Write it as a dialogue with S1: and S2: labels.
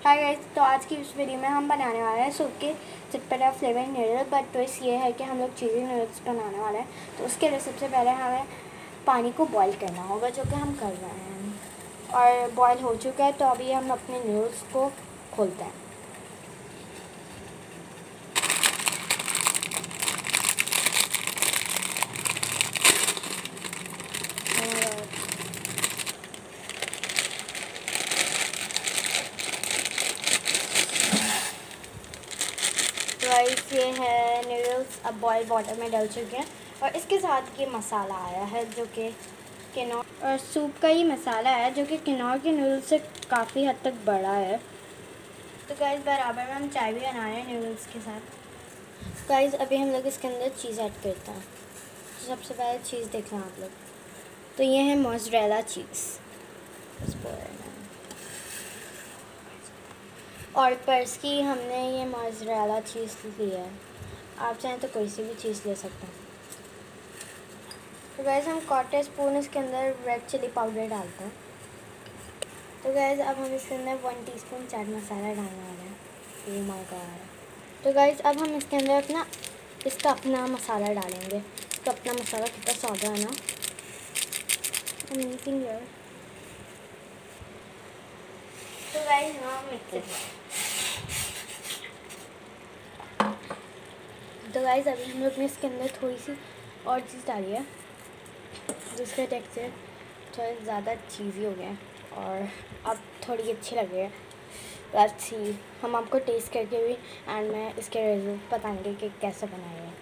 S1: Hi guys, तो आज की इस वीडियो में हम बनाने वाले हैं सूप के चटपटा फ्लेवर नूडल। बट ट्विस्ट ये है कि हम लोग चीज़ी नूडल्स बनाने वाले हैं। तो उसके लिए सबसे पहले हमें पानी को बॉईल करना होगा, जो कि हम कर रहे हैं। और बॉईल हो चुका है, तो अभी हम अपने नूडल्स को खोलते हैं। राइस ये है नूडल्स अब बॉयल वाटर में डल चुके हैं। और इसके साथ ये मसाला आया है जो कि किनौर और सूप का ही मसाला है, जो कि किनौर के नूडल्स से काफ़ी हद तक बड़ा है। तो गाइस बराबर में हम चाय भी बना रहे हैं नूडल्स के साथ। गाइस अभी हम लोग इसके अंदर चीज़ ऐड करते हैं। तो सबसे पहले चीज़ देख लें आप लोग। तो ये है मोज़रेला चीज़ और पर्स की हमने ये मोज़रेला चीज़ ली है। आप चाहें तो कोई सी भी चीज़ ले सकते हैं। तो गाइस हम 1/4 स्पून इसके अंदर रेड चिली पाउडर डालते हैं। तो गाइस अब हम इसके अंदर 1 टीस्पून चाट मसाला डालने वाले हैं। Oh my god. तो गाइस अब हम इसके अंदर इसका अपना मसाला डालेंगे। इसका अपना मसाला कितना स्वाद है ना, अमेजिंग यार। तो गाइस ना मिक्स। तो गाइस अभी हम लोग ने इसके अंदर थोड़ी सी और चीज़ डाली है, जिसका टेक्सचर थोड़ा ज़्यादा चीज़ी हो गया है और अब थोड़ी अच्छी लग रही है। लेट्स सी, हम आपको टेस्ट करके भी एंड में इसके रिजल्ट बताएंगे कि कैसे बनाए हैं।